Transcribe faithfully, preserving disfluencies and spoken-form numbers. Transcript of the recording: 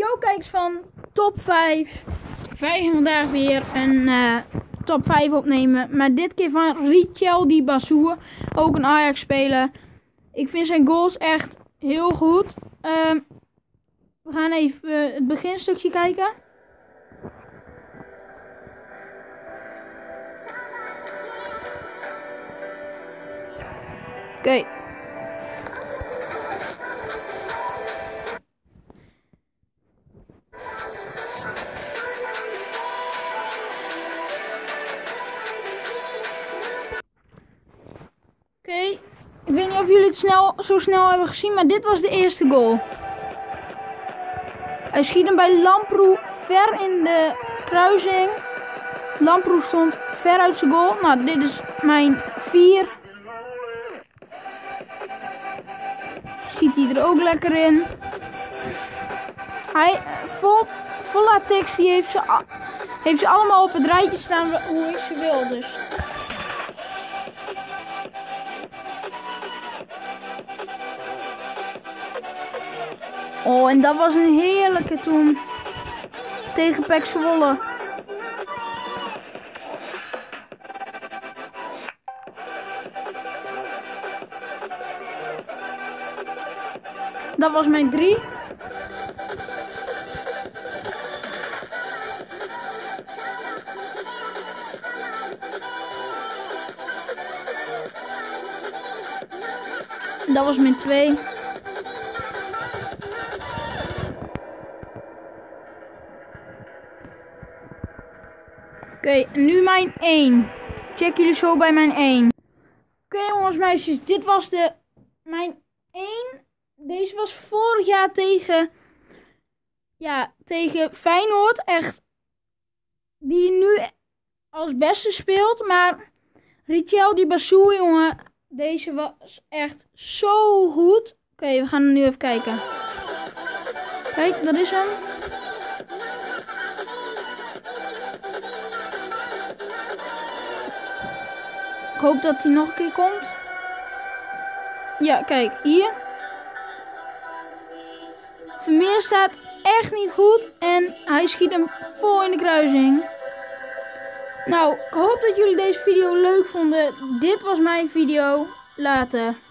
Yo kijkers van top vijf. Wij gaan vandaag weer een uh, top vijf opnemen. Maar dit keer van Richeldi Bazoer. Ook een Ajax speler. Ik vind zijn goals echt heel goed. Uh, we gaan even uh, het beginstukje kijken. Oké. Okay. Oké, okay. Ik weet niet of jullie het snel, zo snel hebben gezien, maar dit was de eerste goal. Hij schiet hem bij Lamproe ver in de kruising. Lamproe stond ver uit zijn goal. Nou, dit is mijn vier. Schiet hij er ook lekker in. Hij, vol, Volatix, die heeft ze, heeft ze allemaal op het rijtje staan hoe ik ze wil, dus... Oh, en dat was een heerlijke toen. Tegen P E C Zwolle. Dat was mijn drie. Dat was mijn twee. Oké, okay, nu mijn één. Check jullie zo bij mijn één. Oké okay, jongens, meisjes, dit was de mijn één. Deze was vorig jaar tegen, ja, tegen Feyenoord. Echt, die nu als beste speelt. Maar Richeldi Bazoer, jongen, deze was echt zo goed. Oké, okay, we gaan er nu even kijken. Kijk, dat is hem. Ik hoop dat hij nog een keer komt. Ja, kijk, hier. Vermeer staat echt niet goed. En hij schiet hem vol in de kruising. Nou, ik hoop dat jullie deze video leuk vonden. Dit was mijn video. Later.